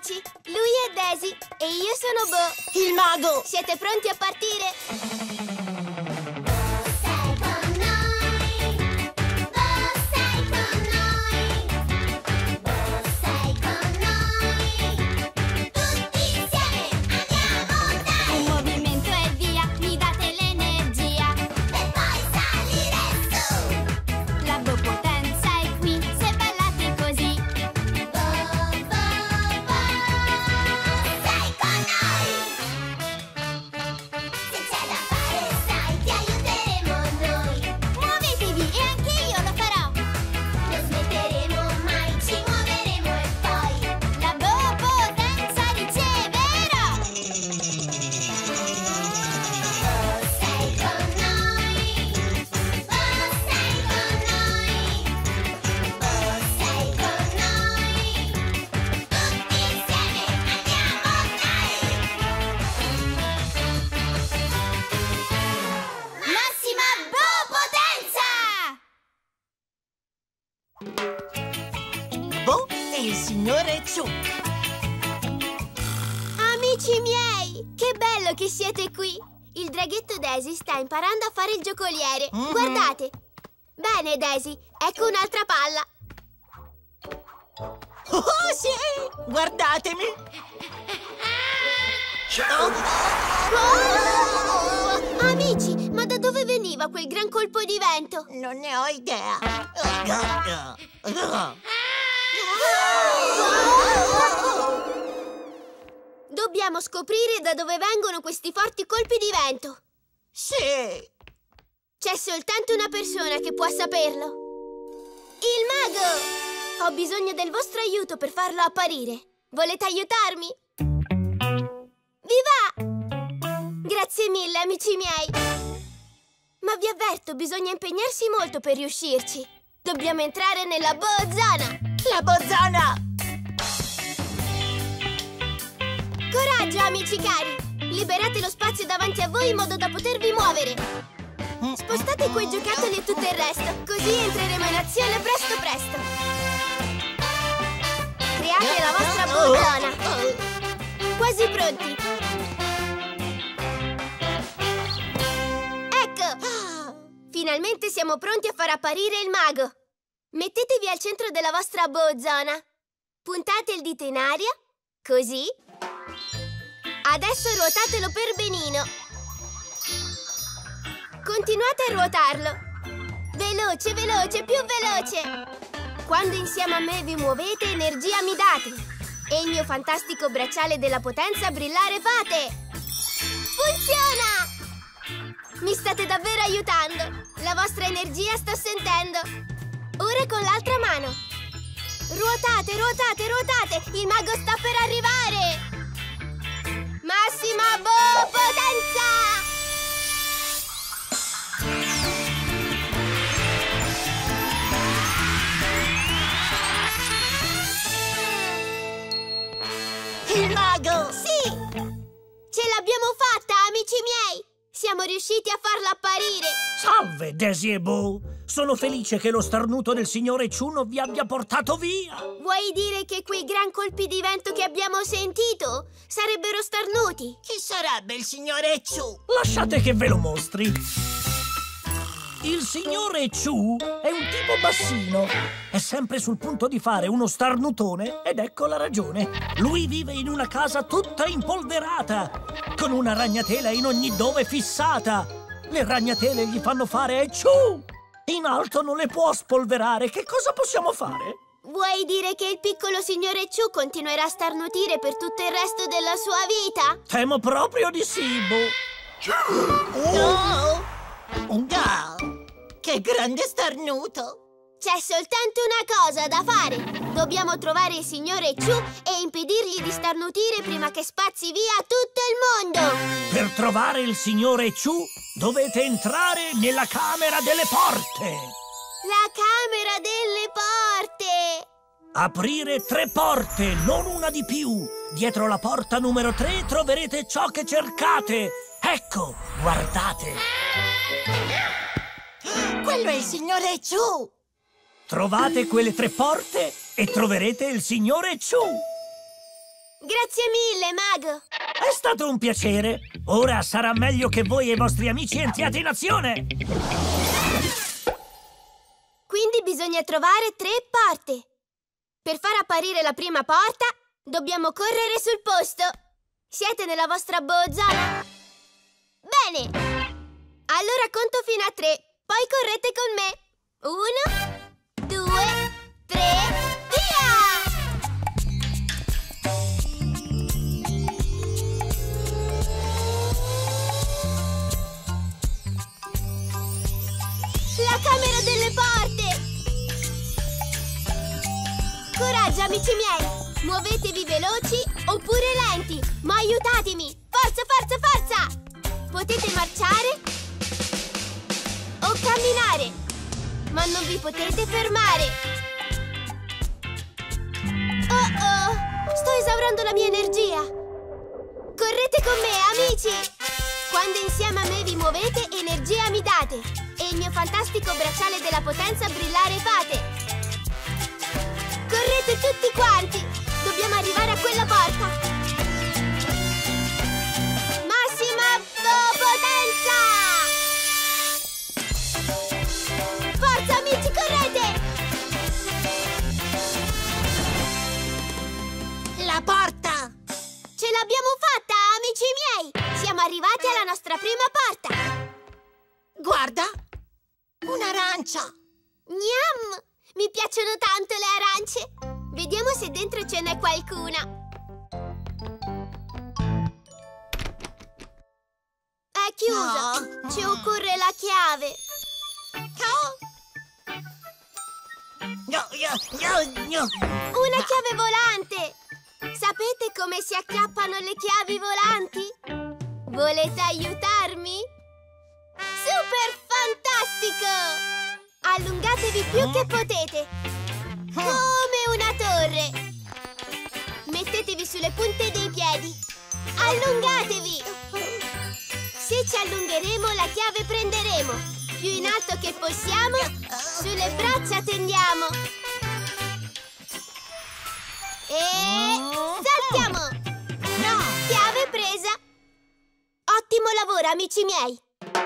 amici, lui è Daisy e io sono Bo, il mago! Siete pronti a partire? Bo e il signore Chu. Amici miei, che bello che siete qui! Il draghetto Daisy sta imparando a fare il giocoliere. Guardate! Bene, Daisy, ecco un'altra palla. Oh, sì! Guardatemi! Oh! Amici, ma da dove veniva quel gran colpo di vento? Non ne ho idea. Dobbiamo scoprire da dove vengono questi forti colpi di vento. Sì! C'è soltanto una persona che può saperlo. Il mago! Ho bisogno del vostro aiuto per farlo apparire. Volete aiutarmi? Vi va! Grazie mille, amici miei. Ma vi avverto, bisogna impegnarsi molto per riuscirci. Dobbiamo entrare nella Bo-zona. La Bo-zona! Coraggio, amici cari! Liberate lo spazio davanti a voi in modo da potervi muovere. Spostate quei giocattoli e tutto il resto, così entreremo in azione presto presto. Create la vostra Bo-zona. Quasi pronti. Ecco! Finalmente siamo pronti a far apparire il mago. Mettetevi al centro della vostra Bo-zona. Puntate il dito in aria, così. Adesso ruotatelo per benino. Continuate a ruotarlo. Veloce, veloce, più veloce. Quando insieme a me vi muovete, energia mi date. E il mio fantastico bracciale della potenza brillare fate. Funziona! Mi state davvero aiutando. La vostra energia sto sentendo. Ora con l'altra mano. Ruotate, ruotate, ruotate. Il mago sta per arrivare. Massima Bo-potenza! Il mago! Sì! Ce l'abbiamo fatta, amici miei! Siamo riusciti a farlo apparire! Salve, Daisy e Bo! Sono felice che lo starnuto del signore Chu non vi abbia portato via! Vuoi dire che quei gran colpi di vento che abbiamo sentito sarebbero starnuti? Chi sarebbe il signore Chu? Lasciate che ve lo mostri! Il signore Chu è un tipo bassino. È sempre sul punto di fare uno starnutone ed ecco la ragione. Lui vive in una casa tutta impolverata, con una ragnatela in ogni dove fissata. Le ragnatele gli fanno fare Chu! In alto non le può spolverare. Che cosa possiamo fare? Vuoi dire che il piccolo signore Chu continuerà a starnutire per tutto il resto della sua vita? Temo proprio di sì, Bo. Oh! Che grande starnuto! C'è soltanto una cosa da fare. Dobbiamo trovare il signore Chu e impedirgli di starnutire prima che spazzi via tutto il mondo. Per trovare il signore Chu dovete entrare nella Camera delle Porte. La Camera delle Porte! Aprire 3 porte, non una di più. Dietro la porta numero 3 troverete ciò che cercate. Ecco, guardate. Quello è il signore Chu! Trovate quelle 3 porte e troverete il signore Chu. Grazie mille, mago! È stato un piacere. Ora sarà meglio che voi e i vostri amici entriate in azione. Quindi bisogna trovare 3 porte. Per far apparire la prima porta, dobbiamo correre sul posto. Siete nella vostra zona? Bene! Allora conto fino a 3, poi correte con me. 1, 2, 3, via! La camera delle porte! Coraggio, amici miei! Muovetevi veloci oppure lenti, ma aiutatemi! Forza, forza, forza! Potete marciare o camminare, ma non vi potete fermare. Oh oh! Sto esaurendo la mia energia! Correte con me, amici! Quando insieme a me vi muovete, energia mi date e il mio fantastico bracciale della potenza brillare fate! Correte tutti quanti! Dobbiamo arrivare a quella porta! Massima potenza! Forza, amici, correte! La porta! Ce l'abbiamo fatta, amici miei! Siamo arrivati alla nostra prima porta! Guarda! Un'arancia! Gnam! Mi piacciono tanto le arance! Vediamo se dentro ce n'è qualcuna! È chiusa! No. Ci occorre la chiave! Una chiave volante! Sapete come si acchiappano le chiavi volanti? Volete aiutarmi? Super fantastico! Allungatevi più che potete! Come una torre! Mettetevi sulle punte dei piedi! Allungatevi! Se ci allungheremo, la chiave prenderemo! Più in alto che possiamo, sulle braccia tendiamo! E saltiamo! Chiave presa! Ottimo lavoro, amici miei!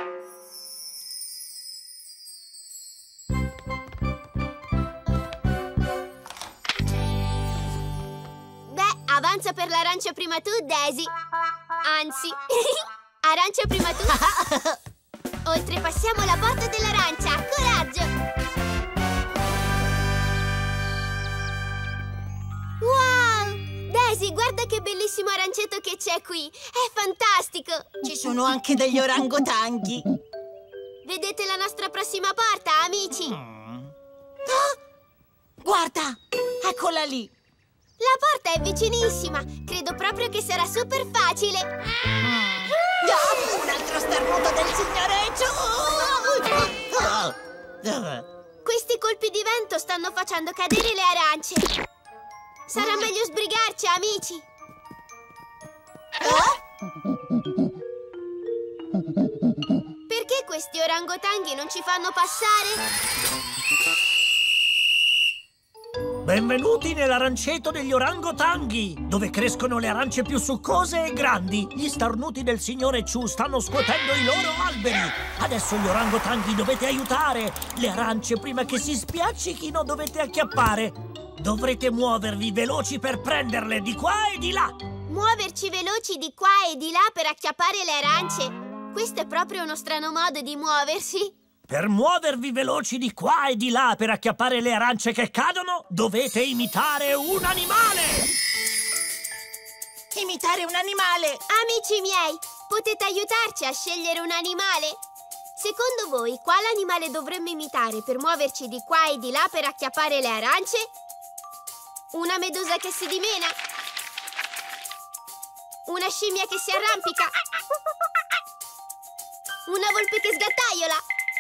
Avanza per l'arancia prima tu, Daisy. Anzi, arancia prima tu. Oltrepassiamo la porta dell'arancia. Coraggio! Wow! Daisy, guarda che bellissimo arancetto che c'è qui. È fantastico! Ci sono anche degli orangotanghi. Vedete la nostra prossima porta, amici? Ah! Guarda! Eccola lì! La porta è vicinissima! Credo proprio che sarà super facile! Un altro starnuto del signore Chu! Questi colpi di vento stanno facendo cadere le arance! Sarà meglio sbrigarci, amici! Perché questi orangotanghi non ci fanno passare? Benvenuti nell'aranceto degli orangotanghi, dove crescono le arance più succose e grandi. Gli starnuti del signore Chu stanno scuotendo i loro alberi. Adesso gli orangotanghi dovete aiutare. Le arance prima che si spiaccichino dovete acchiappare. Dovrete muovervi veloci per prenderle di qua e di là. Muoverci veloci di qua e di là per acchiappare le arance? Questo è proprio uno strano modo di muoversi. Per muovervi veloci di qua e di là per acchiappare le arance che cadono, dovete imitare un animale! Imitare un animale! Amici miei, potete aiutarci a scegliere un animale? Secondo voi, quale animale dovremmo imitare per muoverci di qua e di là per acchiappare le arance? Una medusa che si dimena? Una scimmia che si arrampica? Una volpe che sgattaiola?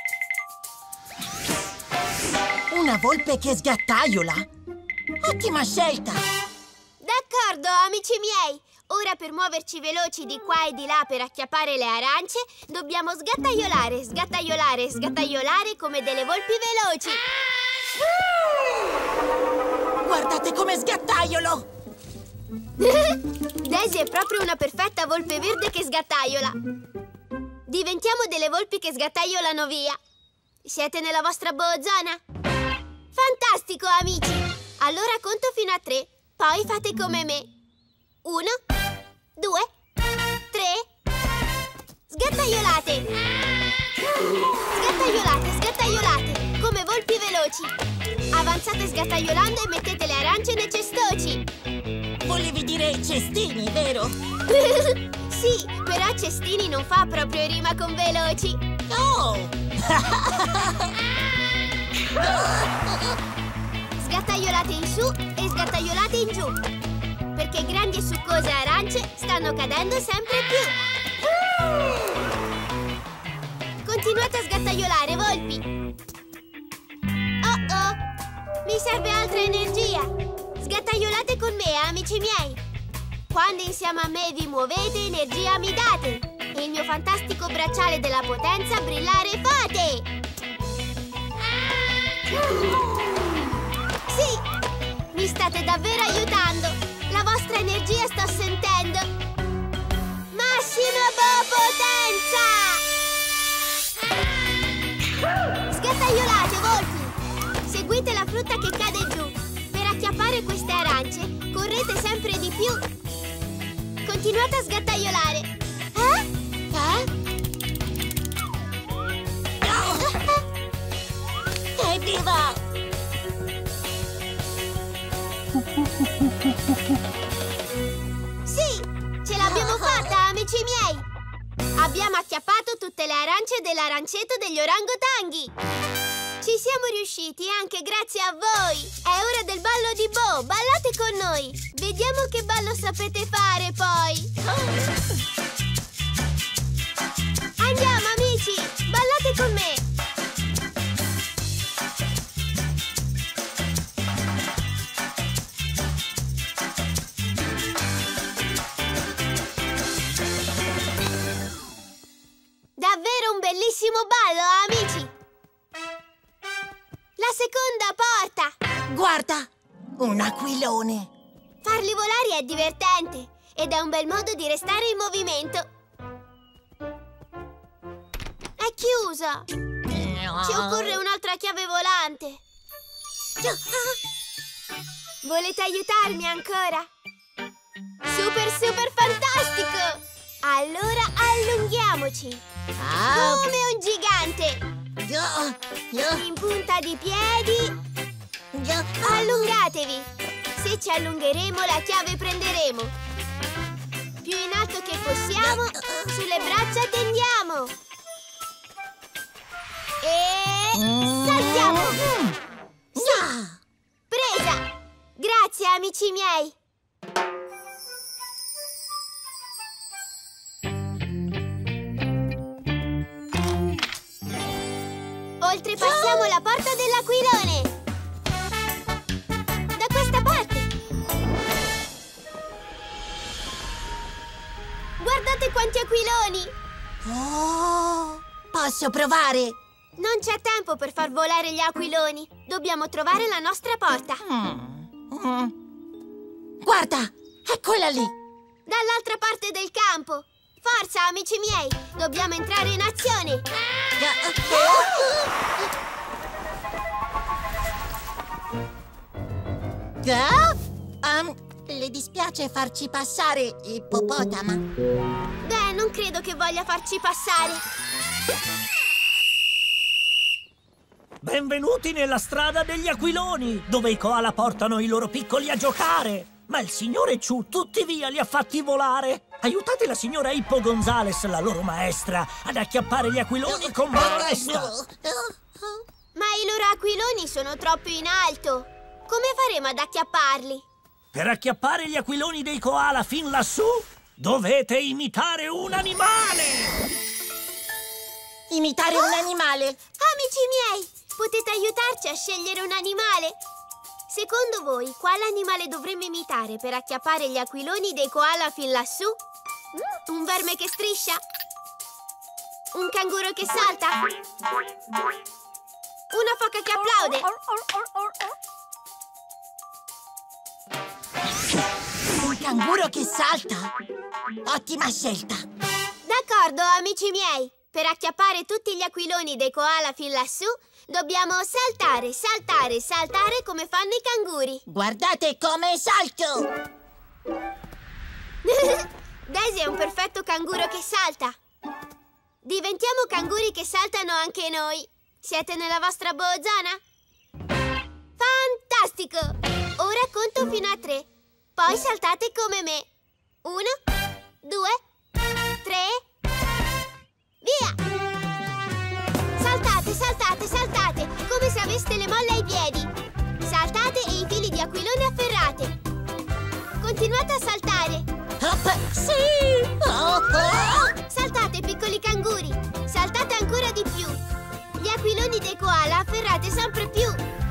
Una volpe che sgattaiola? Ottima scelta! D'accordo, amici miei! Ora per muoverci veloci di qua e di là per acchiappare le arance, dobbiamo sgattaiolare, sgattaiolare, sgattaiolare come delle volpi veloci! Guardate come sgattaiolo! Daisy è proprio una perfetta volpe verde che sgattaiola. Diventiamo delle volpi che sgattaiolano via. Siete nella vostra zona? Fantastico, amici! Allora conto fino a 3, poi fate come me. 1, 2, 3. Sgattaiolate! Sgattaiolate, sgattaiolate, come volpi veloci. Avanzate sgattaiolando e mettete le arance nei cestoci. Volevi dire cestini, vero? Sì, però cestini non fa proprio rima con veloci. Oh! Sgattaiolate in su e sgattaiolate in giù, perché grandi e succose arance stanno cadendo sempre più. Continuate a sgattaiolare, volpi. Oh oh, mi serve altra energia. Sgattaiolate con me, amici miei. Quando insieme a me vi muovete, energia mi date. E il mio fantastico bracciale della potenza brillare fate. Sì, mi state davvero aiutando. La vostra energia sto sentendo. Massima potenza! Sgattaiolate, volpi. Seguite la frutta che cade giù. Per acchiappare queste arance, correte sempre di più. Continuate a sgattaiolare. Evviva! Sì, ce l'abbiamo fatta, amici miei! Abbiamo acchiappato tutte le arance dell'aranceto degli orangotanghi! Ci siamo riusciti anche grazie a voi! È ora del ballo di Bo! Ballate con noi! Vediamo che ballo sapete fare poi! Andiamo, amici! Ballate con me! Davvero un bellissimo ballo, amici! La seconda porta! Guarda, un aquilone! Farli volare è divertente ed è un bel modo di restare in movimento. È chiusa! Ci occorre un'altra chiave volante. Volete aiutarmi ancora? Super fantastico! Allora allunghiamoci! Come un gigante! In punta di piedi! Allungatevi! Se ci allungheremo, la chiave prenderemo! Più in alto che possiamo, sulle braccia tendiamo! E saltiamo! Sì! Presa! Grazie, amici miei! Oltrepassiamo la porta dell'aquilone! Da questa parte! Guardate quanti aquiloni! Oh, posso provare? Non c'è tempo per far volare gli aquiloni! Dobbiamo trovare la nostra porta! Guarda, è quella lì! Dall'altra parte del campo! Forza, amici miei! Dobbiamo entrare in azione! Le dispiace farci passare, ippopotama? Beh, non credo che voglia farci passare! Benvenuti nella strada degli aquiloni, dove i koala portano i loro piccoli a giocare! Ma il signore Chu tutti via li ha fatti volare! Aiutate la signora Hippo Gonzales, la loro maestra, ad acchiappare gli aquiloni con mano resta! Ma i loro aquiloni sono troppo in alto! Come faremo ad acchiapparli? Per acchiappare gli aquiloni dei koala fin lassù, dovete imitare un animale! Imitare un animale? Amici miei, potete aiutarci a scegliere un animale? Secondo voi, quale animale dovremmo imitare per acchiappare gli aquiloni dei koala fin lassù? Un verme che striscia? Un canguro che salta? Una foca che applaude? Un canguro che salta! Ottima scelta! D'accordo, amici miei. Per acchiappare tutti gli aquiloni dei koala fin lassù, dobbiamo saltare, saltare, saltare come fanno i canguri. Guardate come salto! Daisy è un perfetto canguro che salta. Diventiamo canguri che saltano anche noi. Siete nella vostra zona? Fantastico! Ora conto fino a 3. Poi saltate come me. 1, 2, 3. Via! Saltate, saltate, saltate, come se aveste le molle ai piedi. Saltate e i fili di aquilone afferrate. Continuate a saltare. Sì! Saltate, piccoli canguri. Saltate ancora di più. Gli aquiloni dei koala afferrate sempre più.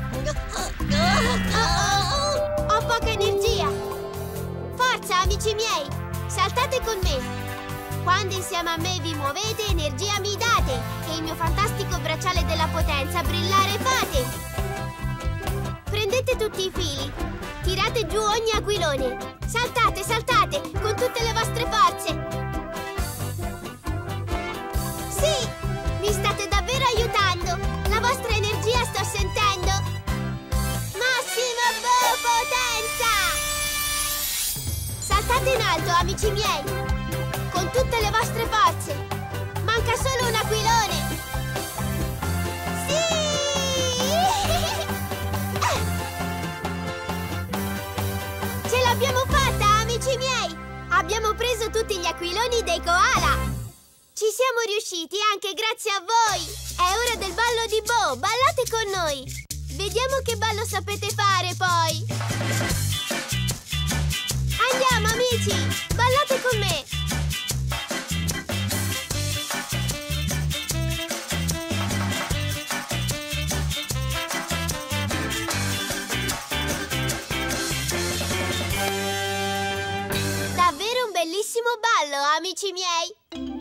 Ho poca energia. Forza, amici miei. Saltate con me. Quando insieme a me vi muovete, energia mi date e il mio fantastico bracciale della potenza brillare fate. Prendete tutti i fili, tirate giù ogni aquilone. Saltate, saltate, con tutte le vostre forze. Sì, mi state davvero aiutando. La vostra energia sto sentendo. Massima potenza! Saltate in alto, amici miei. Con tutte le vostre forze. Manca solo un aquilone. Sì! Ce l'abbiamo fatta, amici miei! Abbiamo preso tutti gli aquiloni dei koala. Ci siamo riusciti anche grazie a voi. È ora del ballo di Bo. Ballate con noi. Vediamo che ballo sapete fare poi. Andiamo, amici! Ballate con me! Davvero un bellissimo ballo, amici miei!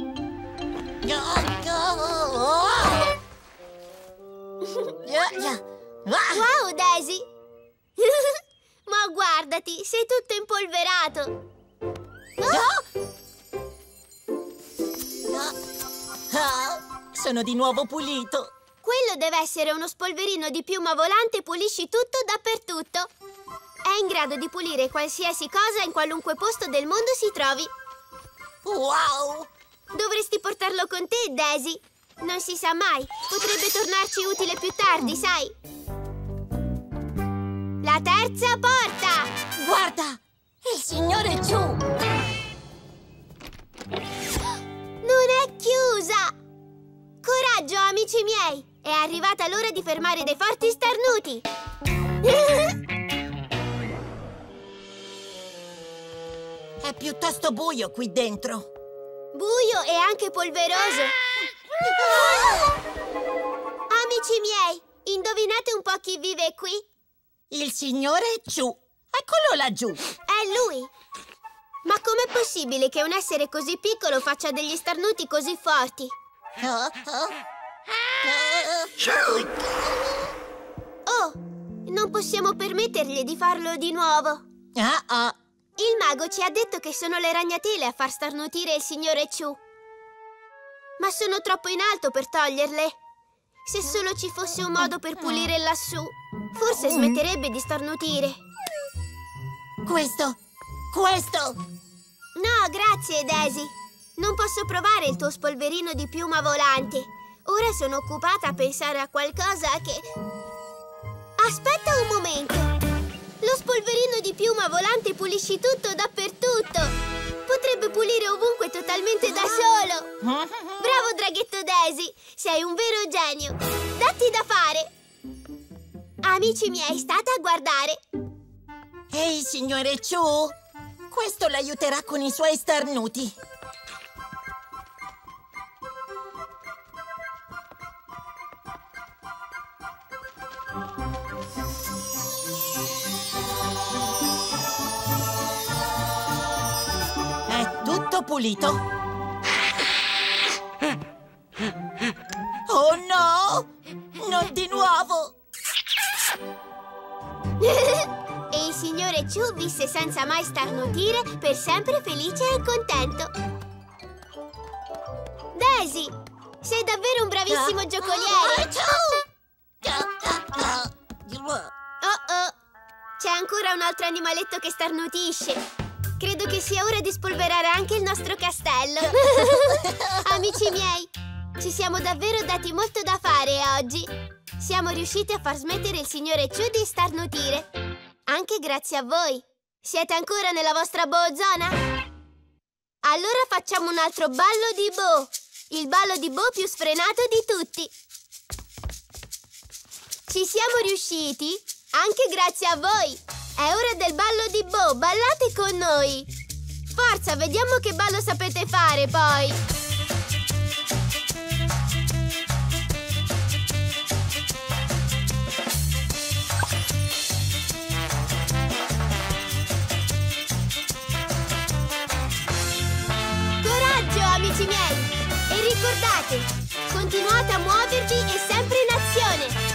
Wow, Daisy! Ma guardati, sei tutto impolverato! Sono di nuovo pulito! Quello deve essere uno spolverino di piuma volante, pulisci tutto dappertutto. È in grado di pulire qualsiasi cosa in qualunque posto del mondo si trovi. Wow! Dovresti portarlo con te, Daisy. Non si sa mai, potrebbe tornarci utile più tardi, sai? La terza porta! Guarda! Il signore Chu! Non è chiusa! Coraggio, amici miei! È arrivata l'ora di fermare dei forti starnuti! È piuttosto buio qui dentro! Buio e anche polveroso! Amici miei, indovinate un po' chi vive qui? Il signore Chu! Eccolo laggiù! È lui! Ma com'è possibile che un essere così piccolo faccia degli starnuti così forti? Oh, non possiamo permettergli di farlo di nuovo. Il mago ci ha detto che sono le ragnatele a far starnutire il signore Chu. Ma sono troppo in alto per toglierle. Se solo ci fosse un modo per pulire lassù, forse smetterebbe di starnutire. Questo! No, grazie, Daisy. Non posso provare il tuo spolverino di piuma volante. Ora sono occupata a pensare a qualcosa che... Aspetta un momento! Lo spolverino di piuma volante pulisci tutto dappertutto! Potrebbe pulire ovunque totalmente da solo! Bravo, draghetto Daisy! Sei un vero genio! Datti da fare! Amici miei, state a guardare! Ehi, signore Chu! Questo l'aiuterà con i suoi starnuti! È tutto pulito! Oh no! Non di nuovo! E il signore signore Chu visse senza mai starnutire, per sempre felice e contento. Daisy, sei davvero un bravissimo giocoliere. Oh, c'è ancora un altro animaletto che starnutisce. Credo che sia ora di spolverare anche il nostro castello. Amici miei, ci siamo davvero dati molto da fare oggi. Siamo riusciti a far smettere il signore Chu di starnutire. Anche grazie a voi. Siete ancora nella vostra boozona? Allora facciamo un altro ballo di Bo. Il ballo di Bo più sfrenato di tutti. Ci siamo riusciti anche grazie a voi. È ora del ballo di Bo. Ballate con noi. Forza, vediamo che ballo sapete fare poi. Amici miei, e ricordate, continuate a muovervi e sempre in azione!